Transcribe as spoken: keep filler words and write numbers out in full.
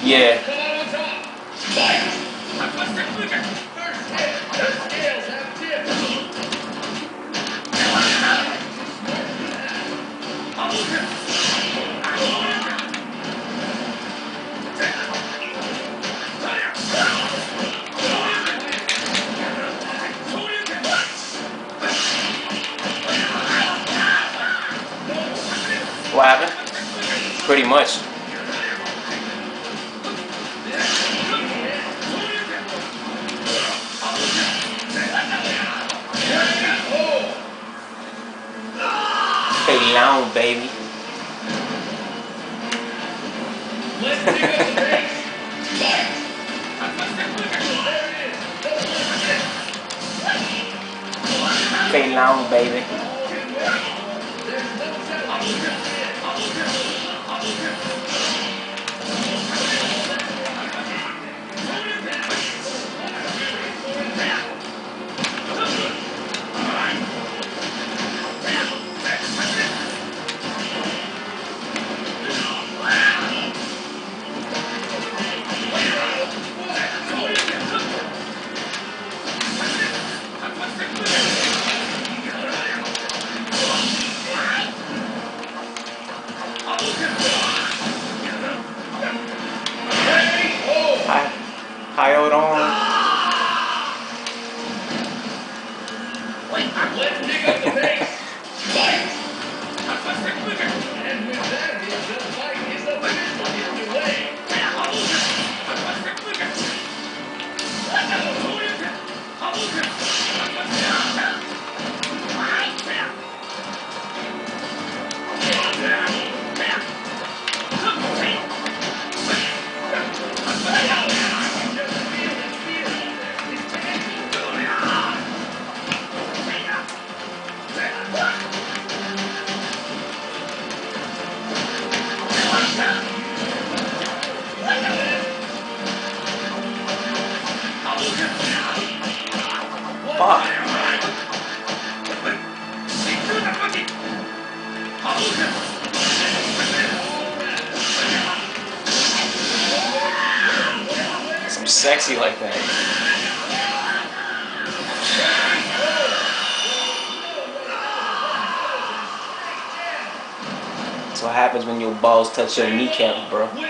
Yeah. What happened? Pretty much. Stay long, baby. Stay long, baby. Hi, hi, hold on. Let's pick up the pace. And with that, the fight is officially underway. Fuck. Some sexy like that. That's what happens when your balls touch your kneecap, bro.